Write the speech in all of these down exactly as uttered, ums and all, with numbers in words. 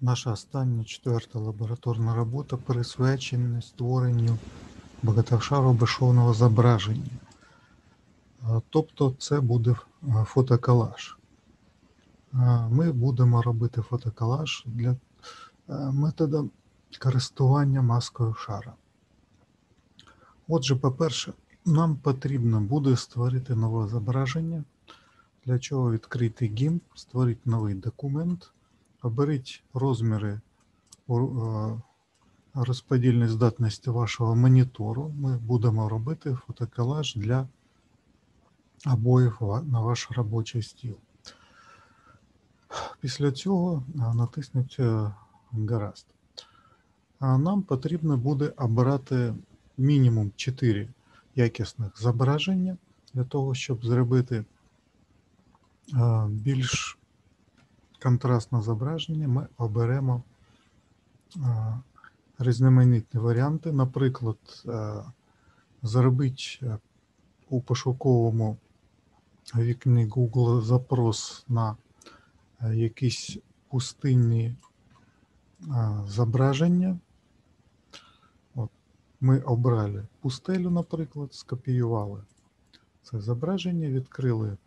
Наша остання четверта лабораторна робота присвячена створенню багатошарового безшовного зображення. Тобто це буде фотоколаж. Ми будемо робити фотоколаж для методу користування маскою шара. Отже, по-перше, нам потрібно буде створити нове зображення, для чого відкрити гімп, створити новий документ, оберіть розміри розподільної здатності вашого монітору. Ми будемо робити фотоколаж для обоїв на ваш робочий стіл. Після цього натисніть «Гаразд». Нам потрібно буде обрати мінімум чотири якісних зображення для того, щоб зробити більш контрастне зображення. Ми оберемо різноманітні варіанти. Наприклад, зробити у пошуковому вікні Google запрос на якісь пустинні зображення. От, ми обрали пустелю, наприклад, скопіювали це зображення, відкрили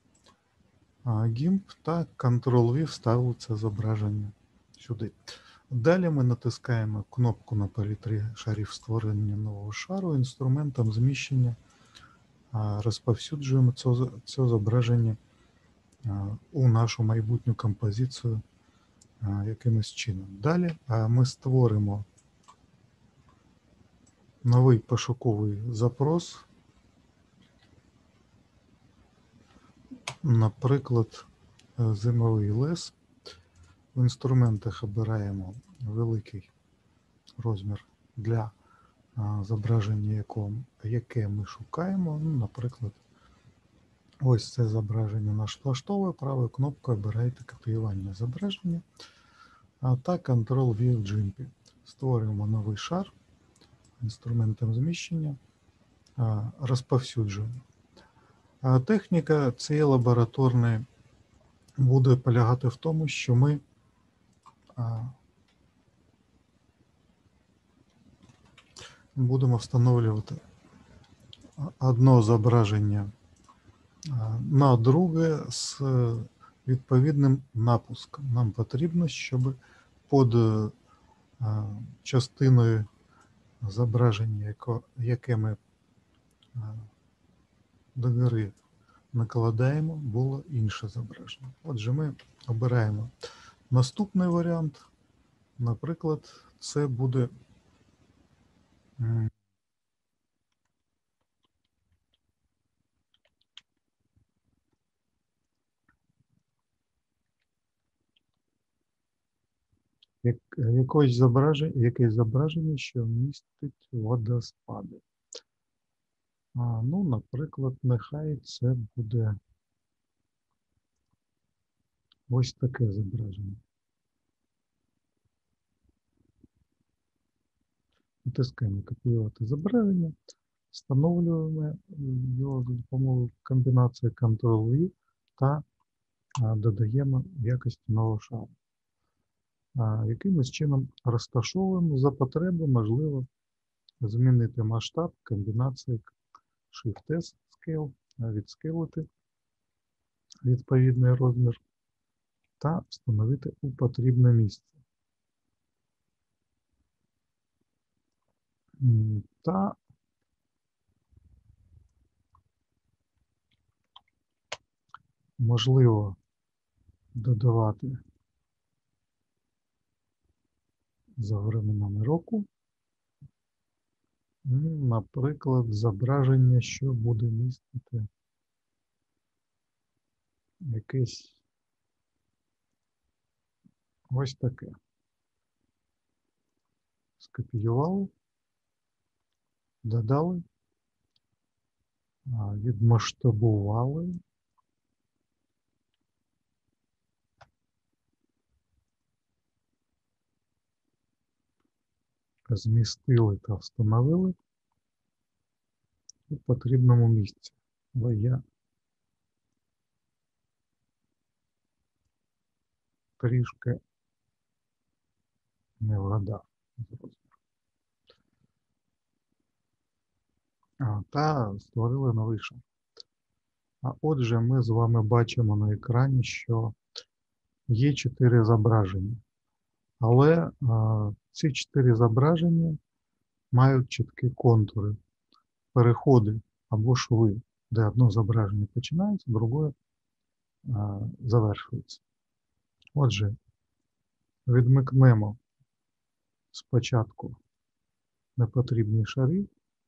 гімп та контрол-V вставили це зображення сюди. Далі ми натискаємо кнопку на палітрі шарів створення нового шару, інструментом зміщення розповсюджуємо це, це зображення у нашу майбутню композицію якимось чином. Далі ми створимо новий пошуковий запрос, наприклад, зимовий лес. В інструментах обираємо великий розмір для зображення, якого, яке ми шукаємо. Ну, наприклад, ось це зображення наш влаштовує. Правою кнопкою обираєте копіювання зображення та контрол-V в джимпі. Створюємо новий шар інструментом зміщення, розповсюджуємо. Техніка цієї лабораторної буде полягати в тому, що ми будемо встановлювати одне зображення на друге з відповідним напуском. Нам потрібно, щоб під частиною зображення, яке ми догори накладаємо, було інше зображення. Отже, ми обираємо наступний варіант. Наприклад, це буде як, якось зображення, якесь зображення, що містить водоспади. А, ну, наприклад, нехай це буде ось таке зображення. Натискаємо копіювати зображення, встановлюємо його за допомогою комбінації контрол-V та а, додаємо якості нового шару. А, якимось чином розташовуємо. За потреби можливо змінити масштаб комбінації Shift-S Scale, відскейлити відповідний розмір та встановити у потрібне місце. Та можливо додавати за временами року, наприклад, зображення, що буде містити якесь ось таке. Скопіювали, додали, відмасштабували, змістили та встановили у потрібному місці. Бо я трішки Не вгадав. Та створили новий шар. А отже, ми з вами бачимо на екрані, що є чотири зображення. Але а, ці чотири зображення мають чіткі контури, переходи або шви, де одне зображення починається, друге а, завершується. Отже, відмикнемо спочатку непотрібні шари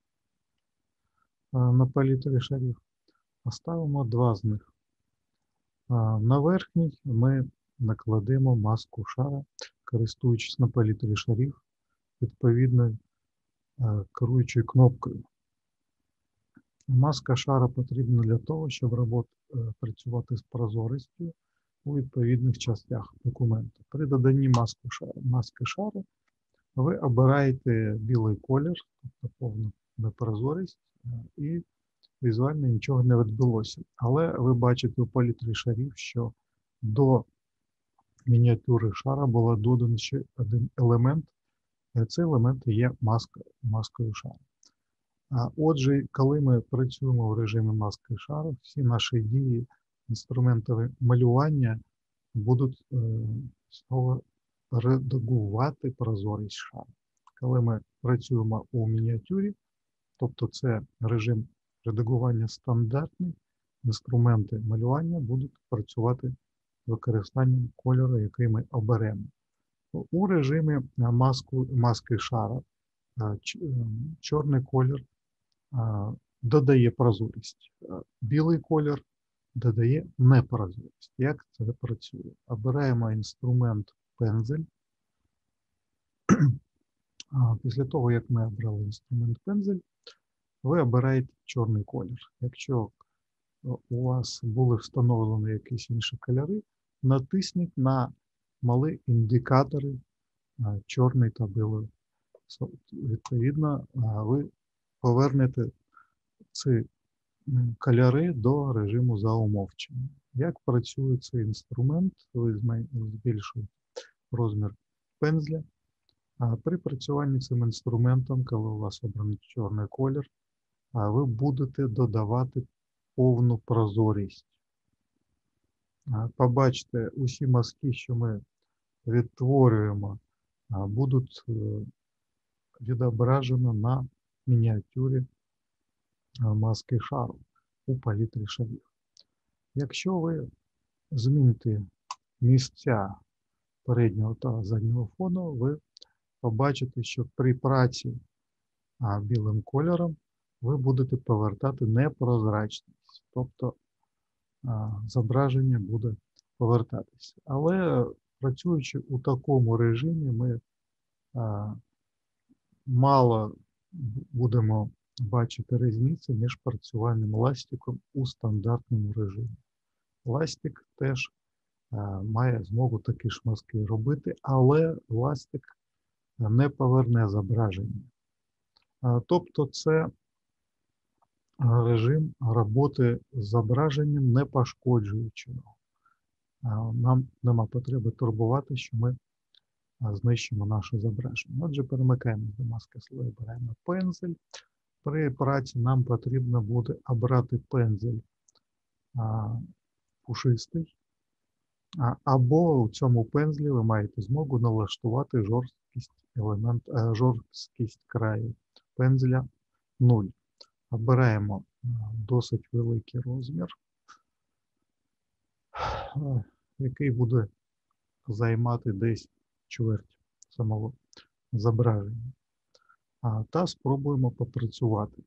а, на палітрі шарів, поставимо два з них. А, на верхній ми накладемо маску шара, користуючись на палітрі шарів відповідною а, керуючою кнопкою. Маска шара потрібна для того, щоб робот, працювати з прозорістю у відповідних частях документу. При доданні маски шара, маски шара ви обираєте білий колір, тобто повну непрозорість, і візуально нічого не відбулося. Але ви бачите у палітрі шарів, що до мініатюри шара було додано ще один елемент. Цей елемент є маска, маскою шара. А отже, коли ми працюємо в режимі маски шару, всі наші дії, інструменти малювання будуть е, редагувати прозорість шару. Коли ми працюємо у мініатюрі, тобто це режим редагування стандартний, інструменти малювання будуть працювати з використанням кольору, який ми оберемо. У режимі маску, маски шара чорний колір додає прозорість. Білий колір додає непрозорість. Як це працює? Обираємо інструмент пензель. Після того, як ми обрали інструмент пензель, ви обираєте чорний колір. Якщо у вас були встановлені якісь інші кольори, натисніть на малі індикатори чорний та білий. Відповідно, ви повернете ці кольори до режиму за умовченням. Як працює цей інструмент? Ви збільшуєте розмір пензля. А при працюванні цим інструментом, коли у вас обраний чорний колір, ви будете додавати повну прозорість. Побачите, усі мазки, що ми відтворюємо, будуть відображені на мініатюрі маски шару у палітрі шарів. Якщо ви зміните місця переднього та заднього фону, ви побачите, що при праці білим кольором ви будете повертати непрозрачність, тобто зображення буде повертатися. Але працюючи у такому режимі, ми мало будемо бачити різницю між працюванням ластиком у стандартному режимі. Ластик теж має змогу такі ж мазки робити, але ластик не поверне зображення. Тобто це режим роботи з зображенням не пошкоджуючого. Нам нема потреби турбувати, що ми знищимо наше зображення. Отже, перемикаємо до маски слою, беремо пензель. При праці нам потрібно буде обрати пензель а, пушистий, а, або у цьому пензлі ви маєте змогу налаштувати жорсткість, елемент, а, жорсткість краю пензля нуль. Обираємо а, досить великий розмір, а, який буде займати десь чверть самого зображення. А, та спробуємо попрацювати.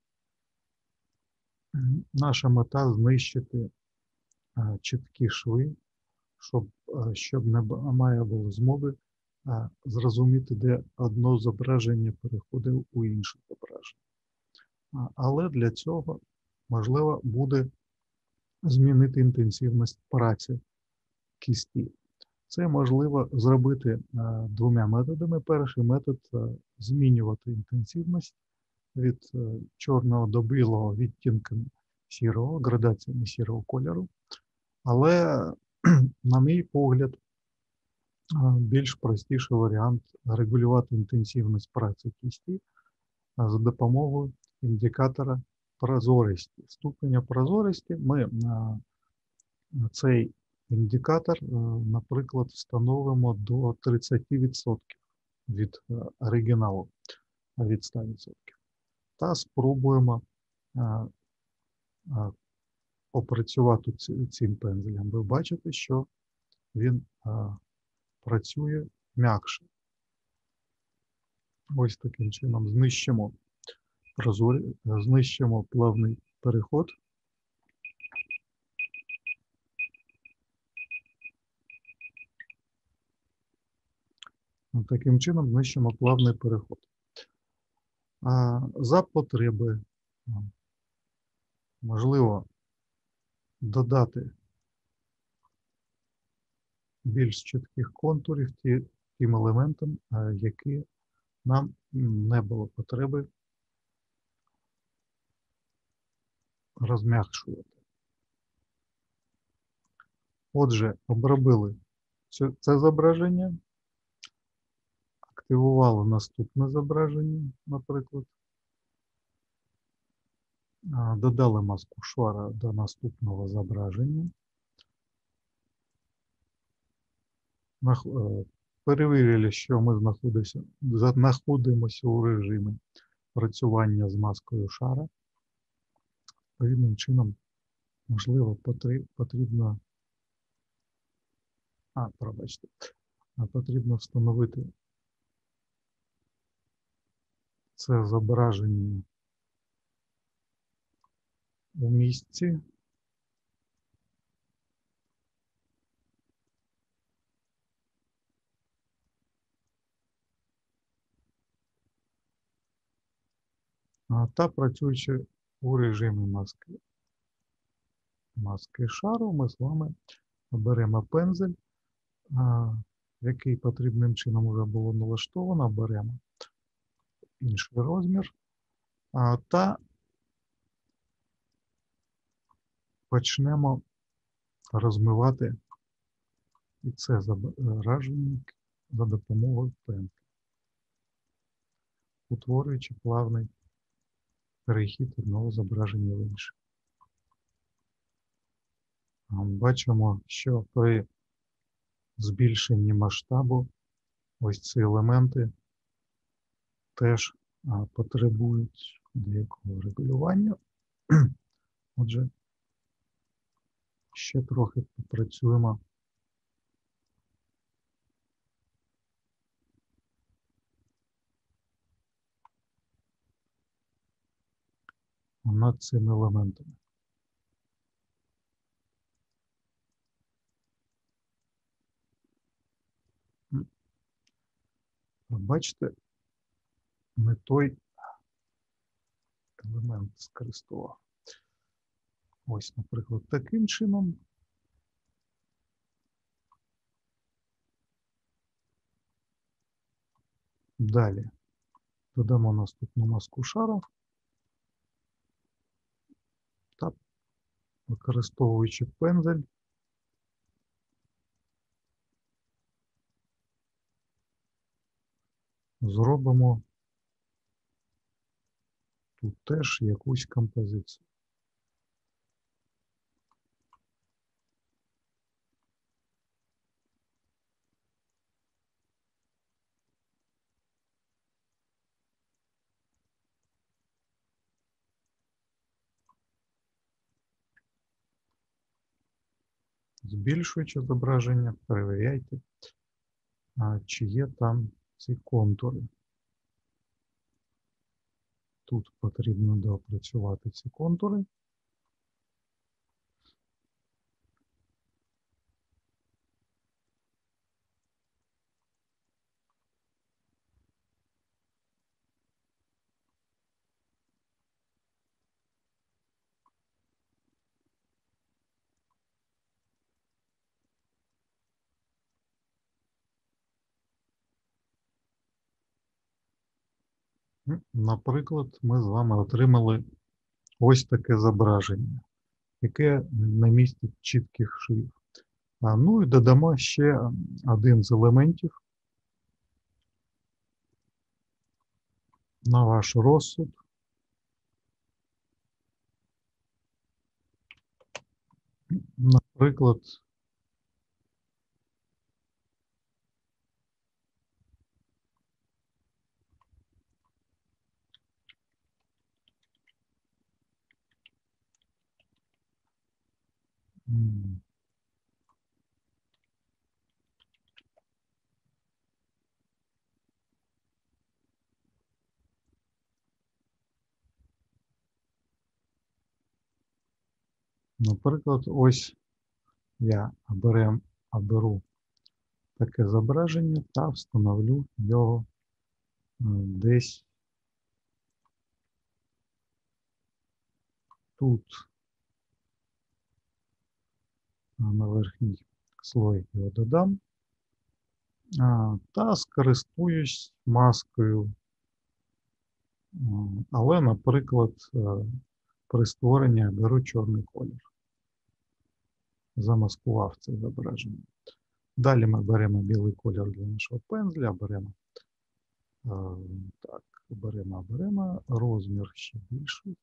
Наша мета знищити а, чіткі шви, щоб, а, щоб не має було змоги а, зрозуміти, де одне зображення переходить у інше зображення. А, але для цього можливо буде змінити інтенсивність праці кисті. Це можливо зробити а, двома методами. Перший метод а, – змінювати інтенсивність від а, чорного до білого відтінком сірого, градаціями сірого кольору. Але, на мій погляд, більш простіший варіант регулювати інтенсивність праці кісті за допомогою індикатора прозорості. Ступеня прозорості ми на цей індикатор, наприклад, встановимо до тридцяти відсотків від оригіналу, від ста відсотків. Та спробуємо опрацювати цим пензелем. Ви бачите, що він працює м'якше. Ось таким чином знищимо прозорі, знищимо плавний переход. Таким чином знищимо плавний переход. А за потреби можливо додати більш чітких контурів тим елементам, які нам не було потреби розм'якшувати. Отже, обробили це, це зображення, активували наступне зображення, наприклад, додали маску шара до наступного зображення, перевірили, що ми знаходимося, знаходимося у режимі працювання з маскою шара. Відповідним чином, можливо, потрібно, а, пробачте, потрібно встановити це зображення у місці. Та працюючи у режимі маски, маски шару, ми з вами беремо пензель, який потрібним чином вже було налаштовано, беремо інший розмір та почнемо розмивати і це зображення за допомогою пензля, утворюючи плавний перехід одного зображення в інше. Бачимо, що при збільшенні масштабу ось ці елементи теж потребують деякого регулювання. Отже, ще трохи попрацюємо над цими елементами. Бачите, не той елемент скористував. Ось, наприклад, таким чином. Далі додамо наступну маску шара та, використовуючи пензель, зробимо тут теж якусь композицію. Збільшуючи зображення, перевіряйте, чи є там ці контури. Тут потрібно доопрацювати ці контури. Наприклад, ми з вами отримали ось таке зображення, яке не містить чітких швів. А, ну і додамо ще один з елементів на ваш розсуд. Наприклад, м, наприклад, ось я оберем, оберу таке зображення та встановлю його е, десь тут, на верхній слой його додам, а, та скористуюсь маскою. М, Але, наприклад, е, при створенні я беру чорний колір, замаскував це зображення. Далі ми беремо білий колір для нашого пензля, беремо, е, так, беремо, беремо розмір ще більший.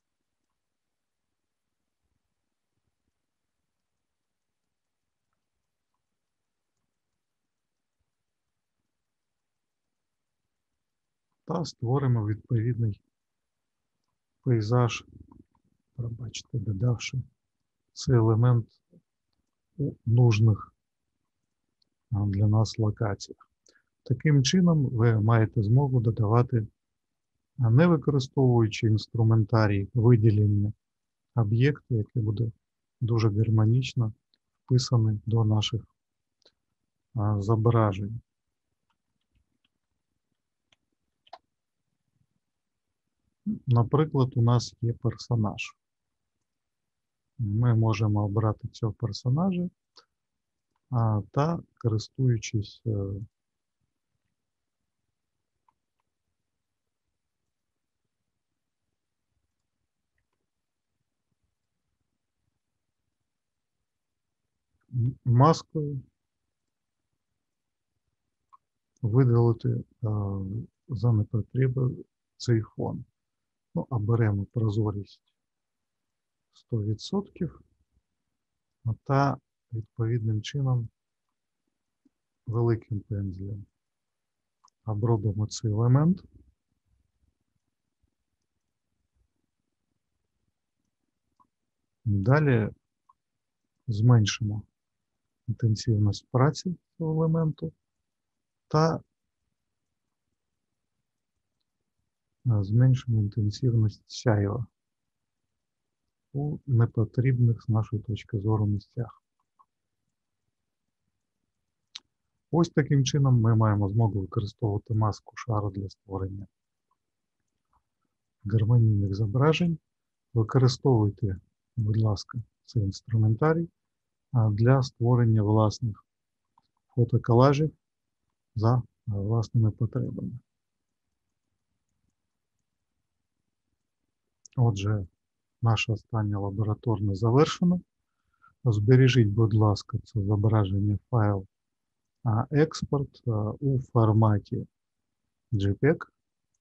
Та створимо відповідний пейзаж, пробачте, додавши цей елемент у нужних для нас локаціях. Таким чином ви маєте змогу додавати, не використовуючи інструментарій виділення об'єкту, який буде дуже гармонічно вписаний до наших зображень. Наприклад, у нас є персонаж. Ми можемо обрати цього персонажа а, та, користуючись е, маскою, видалити е, за непотребу цей фон. Ну, а беремо прозорість сто відсотків та відповідним чином великим пензлем обробимо цей елемент. Далі зменшимо інтенсивність праці цього елементу та зменшимо інтенсивність сяйва у непотрібних з нашої точки зору місцях. Ось таким чином ми маємо змогу використовувати маску шару для створення гармонійних зображень. Використовуйте, будь ласка, цей інструментарій для створення власних фотоколажів за власними потребами. Отже, наша остання лабораторна завершена. Збережіть, будь ласка, це зображення файл експорт у форматі джей пег.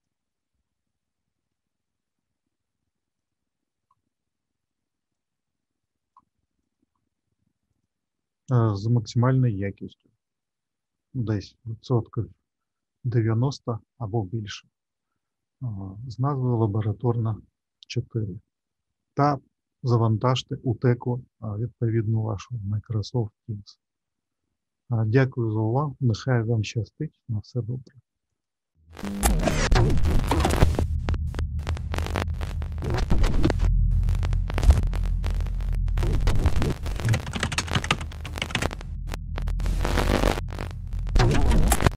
З максимальною якістю. Десь відсотків дев'яносто або більше. З назвою лабораторна чотири. Та завантажте у теку відповідну вашу Microsoft Teams. Дякую за увагу. Нехай вам щастить. На все добре.